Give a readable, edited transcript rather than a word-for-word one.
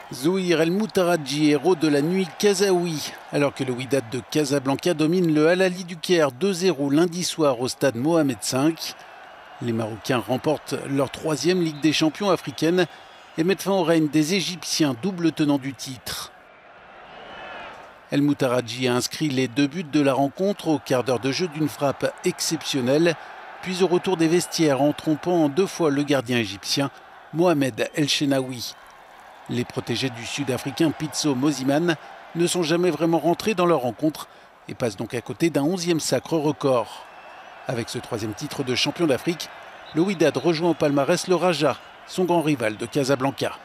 Zouhir El Moutaradji, héros de la nuit kazaoui. Alors que le Wydad de Casablanca domine le Al Ahly du Caire 2-0 lundi soir au stade Mohamed V. Les Marocains remportent leur 3e Ligue des champions africaine et mettent fin au règne des Égyptiens, double tenant du titre. El Moutaradji a inscrit les 2 buts de la rencontre au quart d'heure de jeu d'une frappe exceptionnelle, puis au retour des vestiaires en trompant 2 fois le gardien égyptien Mohamed El Chenaoui. Les protégés du Sud-Africain Pitso Mosimane ne sont jamais vraiment rentrés dans leur rencontre et passent donc à côté d'un 11e sacre record. Avec ce 3e titre de champion d'Afrique, le Wydad rejoint au palmarès le Raja, son grand rival de Casablanca.